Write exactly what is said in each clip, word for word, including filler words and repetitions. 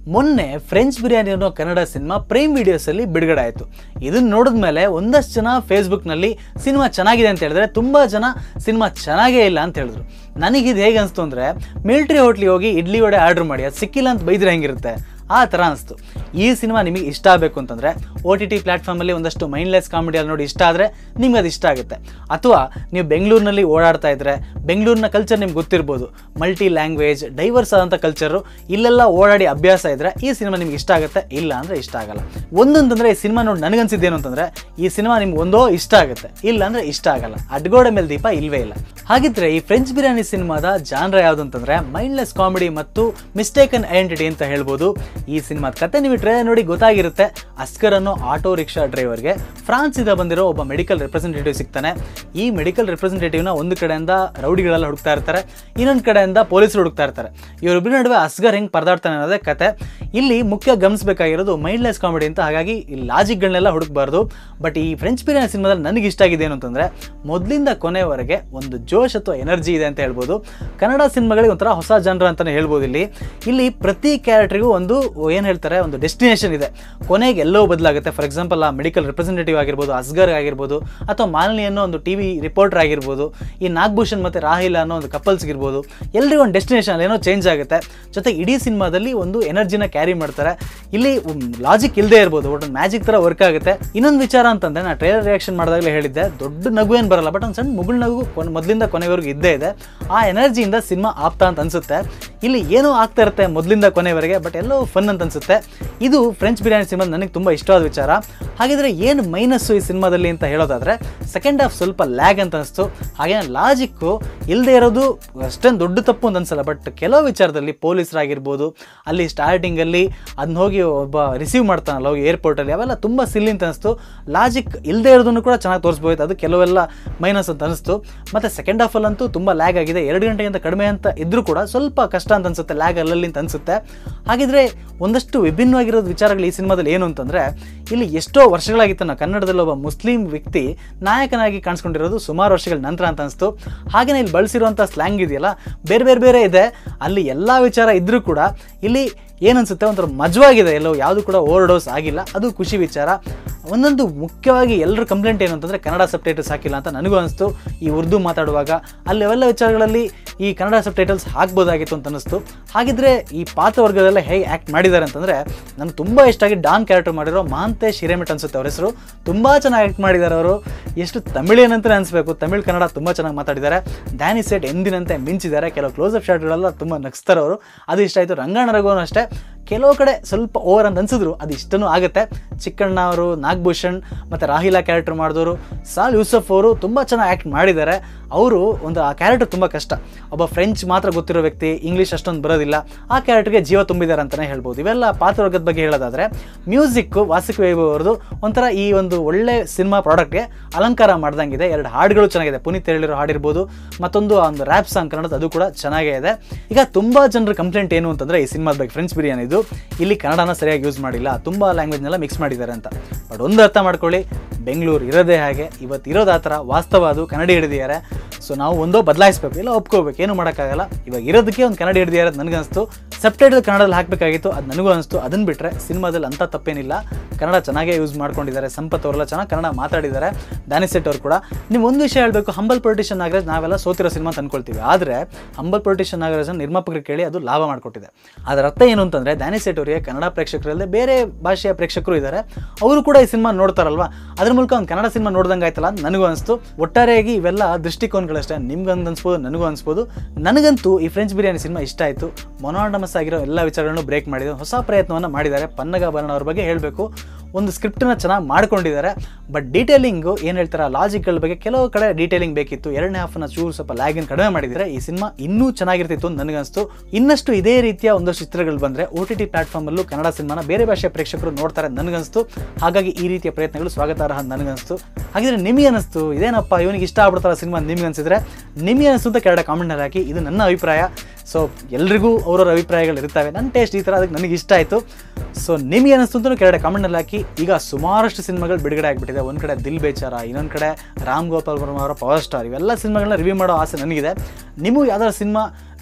ಮೊನ್ನೆ ಫ್ರೆಂಚ್ ಬಿರಿಯಾನಿ ಅನ್ನೋ Kannada cinema prime ವಿಡಿಯೋಸಲ್ಲಿ ಬಿಡುಗಡೆ ಆಯಿತು. ಇದನ್ನು ನೋಡಿದ ಮೇಲೆ ಒಂದಷ್ಟು ಜನ ಫೇಸ್ಬುಕ್ನಲ್ಲಿ ಸಿನಿಮಾ ಚೆನ್ನಾಗಿದೆ ಅಂತ ಹೇಳಿದ್ರೆ, ತುಂಬ ಜನ ಸಿನಿಮಾ ಚೆನ್ನಾಗೇ ಇಲ್ಲ ಅಂತ ಹೇಳಿದ್ರು. ನನಗಿದು ಹೇಗೆ ಅನಿಸ್ತು ಅಂದರೆ, ಮಿಲ್ಟ್ರಿ ಹೋಟ್ಲಿಗೆ ಹೋಗಿ ಇಡ್ಲಿ ವಡೆ ಆರ್ಡ್ರ್ ಮಾಡಿ ಅದು ಸಿಕ್ಕಿಲ್ಲ ಅಂತ ಬೈದ್ರೆ ಹೆಂಗಿರುತ್ತೆ, ಆ ಥರ ಅನಿಸ್ತು. ಈ ಸಿನಿಮಾ ನಿಮಗೆ ಇಷ್ಟ ಆಗಬೇಕು ಅಂತಂದರೆ ಓ ಟಿ ಟಿ ಪ್ಲ್ಯಾಟ್ಫಾರ್ಮಲ್ಲಿ ಒಂದಷ್ಟು ಮೈಂಡ್ಲೆಸ್ ಕಾಮಿಡಿಯಲ್ಲಿ ನೋಡಿ ಇಷ್ಟ ಆದರೆ ನಿಮ್ಗೆ ಅದು ಇಷ್ಟ ಆಗುತ್ತೆ. ಅಥವಾ ನೀವು ಬೆಂಗಳೂರಿನಲ್ಲಿ ಓಡಾಡ್ತಾ ಇದ್ದರೆ, ಬೆಂಗಳೂರಿನ ಕಲ್ಚರ್ ನಿಮ್ಗೆ ಗೊತ್ತಿರ್ಬೋದು, ಮಲ್ಟಿ ಲ್ಯಾಂಗ್ವೇಜ್ ಡೈವರ್ಸ್ ಆದಂಥ ಕಲ್ಚರು, ಇಲ್ಲೆಲ್ಲ ಓಡಾಡಿ ಅಭ್ಯಾಸ ಇದ್ದರೆ ಈ ಸಿನಿಮಾ ನಿಮ್ಗೆ ಇಷ್ಟ ಆಗುತ್ತೆ, ಇಲ್ಲ ಅಂದರೆ ಇಷ್ಟ ಆಗಲ್ಲ. ಒಂದಂತಂದರೆ ಈ ಸಿನಿಮಾ ನೋಡಿ ನನಗನ್ಸಿದ್ದೇನು ಅಂತಂದರೆ, ಈ ಸಿನಿಮಾ ನಿಮ್ಗೆ ಒಂದೋ ಇಷ್ಟ ಆಗುತ್ತೆ, ಇಲ್ಲ ಅಂದರೆ ಇಷ್ಟ ಆಗಲ್ಲ. ಅಡ್ಗೋಡೆ ಮೇಲೆ ದೀಪ ಇಲ್ವೇ ಇಲ್ಲ. ಹಾಗಿದ್ರೆ ಈ ಫ್ರೆಂಚ್ ಬಿರಿಯಾನಿ ಸಿನಿಮಾದ ಜಾನ್ರ ಯಾವುದು ಅಂತಂದರೆ ಮೈಂಡ್ಲೆಸ್ ಕಾಮಿಡಿ ಮತ್ತು ಮಿಸ್ಟೇಕನ್ ಐಡೆಂಟಿಟಿ ಅಂತ ಹೇಳ್ಬೋದು. ಈ ಸಿನಿಮಾದ ಕತೆ ನೀವು ಟ್ರೇಲರ್ ನೋಡಿ ಗೊತ್ತಾಗಿರುತ್ತೆ. ಅಸ್ಕರ್ ಅನ್ನೋ ಆಟೋ ರಿಕ್ಷಾ ಡ್ರೈವರ್ಗೆ ಫ್ರಾನ್ಸಿಂದ ಬಂದಿರೋ ಒಬ್ಬ ಮೆಡಿಕಲ್ ರೆಪ್ರೆಸೆಂಟೇಟಿವ್ ಸಿಗ್ತಾನೆ. ಈ ಮೆಡಿಕಲ್ ರೆಪ್ರೆಸೆಂಟೇಟಿವ್ನ ಒಂದು ಕಡೆಯಿಂದ ರೌಡಿಗಳೆಲ್ಲ ಹುಡುಕ್ತಾ ಇರ್ತಾರೆ, ಇನ್ನೊಂದು ಕಡೆಯಿಂದ ಪೊಲೀಸರು ಹುಡುಕ್ತಾ ಇರ್ತಾರೆ. ಇವರಿಬ್ಬರ ನಡುವೆ ಅಸ್ಗರ್ ಹೆಂಗೆ ಪರದಾಡ್ತಾನೆ ಅನ್ನೋದೇ ಕತೆ. ಇಲ್ಲಿ ಮುಖ್ಯ ಗಮನಿಸಬೇಕಾಗಿರೋದು ಮೈಂಡ್ಲೆಸ್ ಕಾಮಿಡಿ ಅಂತ, ಹಾಗಾಗಿ ಈ ಲಾಜಿಕ್ಗಳನ್ನೆಲ್ಲ ಹುಡುಕಬಾರ್ದು. ಬಟ್ ಈ ಫ್ರೆಂಚ್ ಬಿರಿಯಾನಿ ಸಿನಿಮಾದಲ್ಲಿ ನನಗೆ ಇಷ್ಟ ಆಗಿದೆ ಏನು ಅಂತಂದರೆ, ಮೊದಲಿಂದ ಕೊನೆವರೆಗೆ ಒಂದು ಜೋಶ್ ಅಥವಾ ಎನರ್ಜಿ ಇದೆ ಅಂತ ಹೇಳ್ಬೋದು. ಕನ್ನಡ ಸಿನಿಮಾಗಳಿಗೆ ಒಂಥರ ಹೊಸ ಜನರ ಅಂತಲೇ ಹೇಳ್ಬೋದು. ಇಲ್ಲಿ ಇಲ್ಲಿ ಪ್ರತಿ ಕ್ಯಾರೆಕ್ಟ್ರಿಗೂ ಒಂದು ಏನು ಹೇಳ್ತಾರೆ, ಒಂದು ಡೆಸ್ಟಿನೇಷನ್ ಇದೆ. ಕೊನೆಗೆ ಎಲ್ಲೋ ಬದಲಾಗುತ್ತೆ. ಫಾರ್ ಎಕ್ಸಾಂಪಲ್ ಆ ಮೆಡಿಕಲ್ ರೆಪ್ರೆಸೆಂಟೇಟಿವ್ ಆಗಿರ್ಬೋದು, ಅಸ್ಗರ್ ಆಗಿರ್ಬೋದು, ಅಥವಾ ಮಾಲಿನಿ ಅನ್ನೋ ಒಂದು ಟಿ ವಿ ರಿಪೋರ್ಟರ್ ಆಗಿರ್ಬೋದು, ಈ ನಾಗಭೂಷಣ್ ಮತ್ತು ರಾಹಿಲ್ ಅನ್ನೋ ಒಂದು ಕಪಲ್ಸ್ಗಿರ್ಬೋದು, ಎಲ್ರಿಗೂ ಒಂದು ಡೆಸ್ಟಿನೇಷನ್ ಏನೋ ಚೇಂಜ್ ಆಗುತ್ತೆ. ಜೊತೆಗೆ ಇಡೀ ಸಿನಿಮಾದಲ್ಲಿ ಒಂದು ಎನರ್ಜಿನ ಕ್ಯಾರಿ ಮಾಡ್ತಾರೆ. ಇಲ್ಲಿ ಲಾಜಿಕ್ ಇಲ್ಲದೆ ಇರ್ಬೋದು, ಬಟ್ ಒಂದು ಮ್ಯಾಜಿಕ್ ಥರ ವರ್ಕ್ ಆಗುತ್ತೆ. ಇನ್ನೊಂದು ವಿಚಾರ ಅಂತಂದರೆ, ನಾನು ಟ್ರೇಲರ್ ರಿಯಾಕ್ಷನ್ ಮಾಡಿದಾಗಲೇ ಹೇಳಿದ್ದೆ, ದೊಡ್ಡ ನಗು ಏನು ಬರಲ್ಲ, ಬಟ್ ಒಂದು ಸಣ್ಣ ಮುಗುಳ್ ನಗು ಮೊದಲಿಂದ ಕೊನೆವರೆಗೂ ಇದ್ದೇ ಇದೆ. ಆ ಎನರ್ಜಿಯಿಂದ ಸಿನಿಮಾ ಆಗ್ತಾ ಅಂತ ಅನಿಸುತ್ತೆ. ಇಲ್ಲಿ ಏನೋ ಆಗ್ತಾ ಇರುತ್ತೆ ಮೊದಲಿಂದ ಕೊನೆವರೆಗೆ, ಬಟ್ ಎಲ್ಲೋ ಫನ್ ಅಂತ ಅನಿಸುತ್ತೆ. ಇದು ಫ್ರೆಂಚ್ ಬಿರಿಯಾನಿ ಸಿನಿಮಾ ನನಗೆ ತುಂಬ ಇಷ್ಟವಾದ ವಿಚಾರ. ಹಾಗಿದ್ರೆ ಏನು ಮೈನಸ್ಸು ಈ ಸಿನಿಮಾದಲ್ಲಿ ಅಂತ ಹೇಳೋದಾದರೆ, ಸೆಕೆಂಡ್ ಹಾಫ್ ಸ್ವಲ್ಪ ಲ್ಯಾಗ್ ಅಂತ ಅನಿಸ್ತು. ಹಾಗೇನೆ ಲಾಜಿಕ್ಕು ಇಲ್ಲದೆ ಇರೋದು ಅಷ್ಟೊಂದು ದೊಡ್ಡ ತಪ್ಪು ಅಂತ ಅನಿಸಲ್ಲ, ಬಟ್ ಕೆಲವು ವಿಚಾರದಲ್ಲಿ ಪೊಲೀಸರಾಗಿರ್ಬೋದು, ಅಲ್ಲಿ ಸ್ಟಾರ್ಟಿಂಗಲ್ಲಿ ಅದನ್ನ ಹೋಗಿ ಒಬ್ಬ ರಿಸೀವ್ ಮಾಡ್ತಾನಲ್ಲ ಹೋಗಿ ಏರ್ಪೋರ್ಟಲ್ಲಿ, ಅವೆಲ್ಲ ತುಂಬ ಸಿಲ್ಲಿ ಅಂತ ಅನಿಸ್ತು. ಲಾಜಿಕ್ ಇಲ್ಲದೆ ಇರೋದನ್ನು ಕೂಡ ಚೆನ್ನಾಗಿ ತೋರಿಸ್ಬೋದು, ಅದು ಕೆಲವೆಲ್ಲ ಮೈನಸ್ ಅಂತ ಅನಿಸ್ತು. ಮತ್ತು ಸೆಕೆಂಡ್ ಹಾಫಲ್ಲಂತೂ ತುಂಬ ಲ್ಯಾಗ್ ಆಗಿದೆ. ಎರಡು ಗಂಟೆಗಿಂತ ಕಡಿಮೆ ಅಂತ ಇದ್ದರೂ ಕೂಡ ಸ್ವಲ್ಪ ಕಷ್ಟ ಅಂತ ಅನಿಸುತ್ತೆ, ಲ್ಯಾಗ್ ಅಲ್ಲಲ್ಲಿ ಅಂತ ಅನಿಸುತ್ತೆ. ಹಾಗಿದ್ರೆ ಒಂದಷ್ಟು ವಿಭಿನ್ನವಾಗಿರೋದು ವಿಚಾರಗಳು ಈ ಸಿನಿಮಾದಲ್ಲಿ ಏನು ಅಂತಂದರೆ, ಇಲ್ಲಿ ಎಷ್ಟೋ ವರ್ಷಗಳಾಗಿತ್ತು ನಾವು ಕನ್ನಡದಲ್ಲಿ ಒಬ್ಬ ಮುಸ್ಲಿಂ ವ್ಯಕ್ತಿ ನಾಯಕನಾಗಿ ಕಾಣಿಸ್ಕೊಂಡಿರೋದು ಸುಮಾರು ವರ್ಷಗಳ ನಂತರ ಅಂತ ಅನಿಸ್ತು. ಹಾಗೆಯೇ ಇಲ್ಲಿ ಬಳಸಿರುವಂಥ ಸ್ಲ್ಯಾಂಗ್ ಇದೆಯಲ್ಲ, ಬೇರೆ ಬೇರೆ ಬೇರೆ ಇದೆ. ಅಲ್ಲಿ ಎಲ್ಲ ವಿಚಾರ ಇದ್ದರೂ ಕೂಡ ಇಲ್ಲಿ ಏನನ್ಸುತ್ತೆ, ಒಂಥರ ಮಜವಾಗಿದೆ. ಎಲ್ಲೋ ಯಾವುದು ಕೂಡ ಓವರ್ ಡೋಸ್ ಆಗಿಲ್ಲ, ಅದು ಖುಷಿ ವಿಚಾರ. ಒಂದೊಂದು ಮುಖ್ಯವಾಗಿ ಎಲ್ಲರ ಕಂಪ್ಲೇಂಟ್ ಏನು ಅಂತಂದರೆ, ಕನ್ನಡ ಸಬ್ಟೈಟಲ್ಸ್ ಹಾಕಿಲ್ಲ ಅಂತ ನನಗೂ ಅನಿಸ್ತು. ಈ ಉರ್ದು ಮಾತಾಡುವಾಗ ಅಲ್ಲಿ ಅವೆಲ್ಲ ವಿಚಾರಗಳಲ್ಲಿ ಈ ಕನ್ನಡ ಸಬ್ಟೈಟಲ್ಸ್ ಹಾಕ್ಬೋದಾಗಿತ್ತು ಅಂತ ಅನ್ನಿಸ್ತು. ಹಾಗಿದ್ರೆ ಈ ಪಾತ್ರವರ್ಗದೆಲ್ಲ ಹೇಗೆ ಆ್ಯಕ್ಟ್ ಮಾಡಿದ್ದಾರೆ ಅಂತಂದರೆ, ನನಗೆ ತುಂಬ ಇಷ್ಟ ಆಗಿ ಡಾನ್ ಕ್ಯಾರೆಕ್ಟರ್ ಮಾಡಿರೋ ಮಹಾಂತೇಶ್ ಹಿರೇಮಠ್ ಅನಿಸುತ್ತೆ ಅವ್ರ ಹೆಸರು. ತುಂಬ ಚೆನ್ನಾಗಿ ಆ್ಯಕ್ಟ್ ಮಾಡಿದ್ದಾರೆ ಅವರು. ಎಷ್ಟು ತಮಿಳೇನಂತಲೇ ಅನಿಸ್ಬೇಕು, ತಮಿಳ್ ಕನ್ನಡ ತುಂಬ ಚೆನ್ನಾಗಿ ಮಾತಾಡಿದ್ದಾರೆ. ಡ್ಯಾನಿಶ್ ಸೈಟ್ ಎಂದಿನಂತೆ ಮಿಂಚಿದ್ದಾರೆ. ಕೆಲವು ಕ್ಲೋಸಪ್ ಶಾಟ್ಗಳೆಲ್ಲ ತುಂಬ ನಗಿಸ್ತಾರೆ ಅವರು, ಅದು ಇಷ್ಟ ಆಯಿತು. ರಂಗಾಯಣ ರಘುವೂ ಅಷ್ಟೇ ಕೆಲವು ಕಡೆ ಸ್ವಲ್ಪ ಓವರ್ ಅಂತ ಅನ್ಸಿದ್ರು, ಅದು ಇಷ್ಟನೂ ಆಗುತ್ತೆ. ಚಿಕ್ಕಣ್ಣ ಅವರು, ನಾಗಭೂಷಣ್ ಮತ್ತು ರಾಹಿಲಾ ಕ್ಯಾರೆಕ್ಟರ್ ಮಾಡಿದವರು, ಸಾಲ್ ಯೂಸಫ್ ಅವರು ತುಂಬ ಚೆನ್ನಾಗಿ ಆ್ಯಕ್ಟ್ ಮಾಡಿದ್ದಾರೆ. ಅವರು ಒಂದು ಆ ಕ್ಯಾರೆಕ್ಟರ್ ತುಂಬ ಕಷ್ಟ. ಒಬ್ಬ ಫ್ರೆಂಚ್ ಮಾತ್ರ ಗೊತ್ತಿರೋ ವ್ಯಕ್ತಿ, ಇಂಗ್ಲೀಷ್ ಅಷ್ಟೊಂದು ಬರೋದಿಲ್ಲ, ಆ ಕ್ಯಾರೆಕ್ಟರ್ಗೆ ಜೀವ ತುಂಬಿದ್ದಾರೆ ಅಂತಲೇ ಹೇಳ್ಬೋದು. ಇವೆಲ್ಲ ಪಾತ್ರವರ್ಗದ ಬಗ್ಗೆ ಹೇಳೋದಾದರೆ, ಮ್ಯೂಸಿಕ್ಕು ವಾಸುಕಿ ಅವ್ರದ್ದು ಒಂಥರ ಈ ಒಂದು ಒಳ್ಳೆ ಸಿನಿಮಾ ಪ್ರಾಡಕ್ಟ್ಗೆ ಅಲಂಕಾರ ಮಾಡ್ದಂಗಿದೆ. ಎರಡು ಹಾಡುಗಳು ಚೆನ್ನಾಗಿದೆ, ಪುನೀತ್ ಹೇಳಿರೋ ಹಾಡಿರ್ಬೋದು, ಮತ್ತೊಂದು ಒಂದು ರ್ಯಾಪ್ ಸಾಂಗ್ ಕನ್ನಡದ ಅದು ಕೂಡ ಚೆನ್ನಾಗೇ ಇದೆ. ಈಗ ತುಂಬ ಜನರ ಕಂಪ್ಲೇಂಟ್ ಏನು ಅಂತಂದರೆ ಈ ಸಿನಿಮಾದ ಬಗ್ಗೆ, ಫ್ರೆಂಚ್ ಬಿರಿಯಾನಿ ಇಲ್ಲಿ ಕನ್ನಡನ ಸರಿಯಾಗಿ ಯೂಸ್ ಮಾಡಿಲ್ಲ, ತುಂಬ ಲ್ಯಾಂಗ್ವೇಜ್ನೆಲ್ಲ ಮಿಕ್ಸ್ ಮಾಡಿದ್ದಾರೆ ಅಂತ. ಬಟ್ ಒಂದು ಅರ್ಥ ಮಾಡ್ಕೊಳ್ಳಿ, ಬೆಂಗಳೂರು ಇರೋದೇ ಹಾಗೆ, ಇವತ್ತು ಇರೋದು ಆ ಥರ, ವಾಸ್ತವ ಅದು ಕನ್ನಡ ಹಿಡಿದಿದ್ದಾರೆ. ಸೊ ನಾವು ಒಂದೋ ಬದಲಾಯಿಸ್ಬೇಕು, ಇಲ್ಲ ಒಪ್ಕೋಬೇಕು, ಏನು ಮಾಡೋಕ್ಕಾಗಲ್ಲ. ಇವಾಗ ಇರೋದಕ್ಕೆ ಒಂದು ಕನ್ನಡ ಹಿಡಿದಿದ್ದಾರೆ ಅಂತ ನನಗನ್ನಿಸ್ತು. ಸಬ್ಟೈಟಲ್ ಕನ್ನಡದಲ್ಲಿ ಹಾಕಬೇಕಾಗಿತ್ತು, ಅದು ನನಗೂ ಅನಿಸ್ತು. ಅದನ್ನು ಬಿಟ್ಟರೆ ಸಿನಿಮಾದಲ್ಲಿ ಅಂಥ ತಪ್ಪೇನಿಲ್ಲ, ಕನ್ನಡ ಚೆನ್ನಾಗೇ ಯೂಸ್ ಮಾಡ್ಕೊಂಡಿದ್ದಾರೆ. ಸಂಪತ್ ಅವರೆಲ್ಲ ಚೆನ್ನಾಗಿ ಕನ್ನಡ ಮಾತಾಡಿದ್ದಾರೆ, ಡ್ಯಾನಿಶ್ ಸೈಟ್ ಅವರು ಕೂಡ. ನೀವು ಒಂದು ವಿಷಯ ಹೇಳಬೇಕು, ಹಂಬಲ್ ಪೊಲಿಟಿಷಿಯನ್ ನಾಗರಾಜ್ ನಾವೆಲ್ಲ ಸೋತಿರೋ ಸಿನಿಮಾ ಅಂತ ಅಂದ್ಕೊಳ್ತೀವಿ, ಆದರೆ ಹಂಬಲ್ ಪೊಲಿಟಿಷಿಯನ್ ನಾಗರಾಜನ ನಿರ್ಮಾಪಕರಿಗೆ ಕೇಳಿ ಅದು ಲಾಭ ಮಾಡಿಕೊಟ್ಟಿದೆ. ಅದರ ಅರ್ಥ ಏನು ಅಂತಂದರೆ, ಡ್ಯಾನಿಶ್ ಸೈಟ್ ಅವರಿಗೆ ಕನ್ನಡ ಪ್ರೇಕ್ಷಕರಲ್ಲದೆ ಬೇರೆ ಭಾಷೆಯ ಪ್ರೇಕ್ಷಕರು ಇದ್ದಾರೆ, ಅವರು ಕೂಡ ಈ ಸಿನಿಮಾ ನೋಡ್ತಾರಲ್ವಾ, ಅದ್ರ ಮೂಲಕ ಒಂದು ಕನ್ನಡ ಸಿನಿಮಾ ನೋಡ್ದಂಗೆ ಆಯ್ತಲ್ಲ ಅಂತ ನನಗೂ ಅನಿಸ್ತು. ಒಟ್ಟಾರೆಯಾಗಿ ಇವೆಲ್ಲ ದೃಷ್ಟಿಕೋನಗಳಷ್ಟೇ, ನಿಮ್ಗಂದು ಅನ್ಸ್ಬೋದು, ನನಗೂ ಅನಿಸ್ಬೋದು. ನನಗಂತೂ ಈ ಫ್ರೆಂಚ್ ಬಿರಿಯಾನಿ ಸಿನಿಮಾ ಇಷ್ಟ ಆಯಿತು. ಮೊನೋಟಮಸ್ ಆಗಿರೋ ಎಲ್ಲ ವಿಚಾರಗಳನ್ನು ಬ್ರೇಕ್ ಮಾಡಿದೆ, ಹೊಸ ಪ್ರಯತ್ನವನ್ನು ಮಾಡಿದ್ದಾರೆ. ಪನ್ನಗ ಭರಣ ಅವ್ರ ಬಗ್ಗೆ ಹೇಳಬೇಕು, ಒಂದು ಸ್ಕ್ರಿಪ್ಟನ್ನ ಚೆನ್ನಾಗಿ ಮಾಡ್ಕೊಂಡಿದ್ದಾರೆ. ಬಟ್ ಡೀಟೇಲಿಂಗು ಏನು ಹೇಳ್ತಾರೆ, ಲಾಜಿಕ್ಗಳ ಬಗ್ಗೆ ಕೆಲವು ಕಡೆ ಡೀಟೇಲಿಂಗ್ ಬೇಕಿತ್ತು. ಎರಡನೇ ಹಾಫನ್ನು ಚೂರು ಸ್ವಲ್ಪ ಲ್ಯಾಗಿನ ಕಡಿಮೆ ಮಾಡಿದರೆ ಈ ಸಿನಿಮಾ ಇನ್ನೂ ಚೆನ್ನಾಗಿರ್ತಿತ್ತು ಅಂತ ನನಗನ್ನಿಸ್ತು. ಇನ್ನಷ್ಟು ಇದೇ ರೀತಿಯ ಒಂದಷ್ಟು ಚಿತ್ರಗಳು ಬಂದರೆ ಓ ಟಿ ಟಿ ಪ್ಲಾಟ್ಫಾರ್ಮಲ್ಲೂ ಕನ್ನಡ ಸಿನಿಮಾನ ಬೇರೆ ಭಾಷೆಯ ಪ್ರೇಕ್ಷಕರು ನೋಡ್ತಾರೆ ನನಗನ್ನಿಸ್ತು. ಹಾಗಾಗಿ ಈ ರೀತಿಯ ಪ್ರಯತ್ನಗಳು ಸ್ವಾಗತಾರ್ಹ ಅಂತ ನನಗನ್ನಿಸ್ತು. ಹಾಗಿದ್ರೆ ನಿಮಗೆ ಅನಿಸ್ತು, ಇದೇನಪ್ಪ ಇವನಿಗೆ ಇಷ್ಟ ಆಗ್ಬಿಡ್ತಾರ ಸಿನಿಮಾ ನಿಮ್ಗೆ ಅನಿಸಿದ್ರೆ ನಿಮಗೆ ಅನಿಸ್ತು ಅಂತ ಕೆಳಗಡೆ ಕಾಮೆಂಟ್ನಲ್ಲಿ ಹಾಕಿ. ಇದು ನನ್ನ ಅಭಿಪ್ರಾಯ. ಸೊ ಎಲ್ರಿಗೂ ಅವರವ್ರ ಅಭಿಪ್ರಾಯಗಳು ಇರ್ತವೆ. ನನ್ನ ಟೇಸ್ಟ್ ಈ ಥರ, ಅದಕ್ಕೆ ನನಗೆ ಇಷ್ಟ ಆಯಿತು. ಸೊ ನಿಮಗೆ ಅನಿಸ್ತು ಅಂತ ಕೆಳಗಡೆ ಕಾಮೆಂಟ್ನಲ್ಲಿ ಹಾಕಿ. ಈಗ ಸುಮಾರಷ್ಟು ಸಿನಿಮಾಗಳು ಬಿಡುಗಡೆ ಆಗಿಬಿಟ್ಟಿದೆ. ಒಂದು ಕಡೆ ದಿಲ್ ಬೇಚಾರ, ಇನ್ನೊಂದು ಕಡೆ ರಾಮ್ ಗೋಪಾಲ್ ವರ್ಮ ಅವರ ಪವರ್ ಸ್ಟಾರ್, ಇವೆಲ್ಲ ಸಿನಿಮಾಗಳನ್ನ ರಿವ್ಯೂ ಮಾಡೋ ಆಸೆ ನನಗಿದೆ. ನಿಮಗೂ ಯಾವ್ದಾದ್ರು ಸಿನಿಮಾ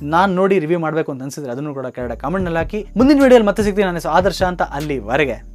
ನಾನು ನೋಡಿ ರಿವ್ಯೂ ಮಾಡಬೇಕು ಅಂತ ಅನ್ಸಿದ್ರೆ ಅದನ್ನು ಕೂಡ ಕೆಳಗಡೆ ಕಾಮೆಂಟ್ನಲ್ಲಿ ಹಾಕಿ. ಮುಂದಿನ ವಿಡಿಯೋಲಿ ಮತ್ತೆ ಸಿಗ್ತೀನಿ. ನಾನು ಆದರ್ಶ ಅಂತ. ಅಲ್ಲಿವರೆಗೆ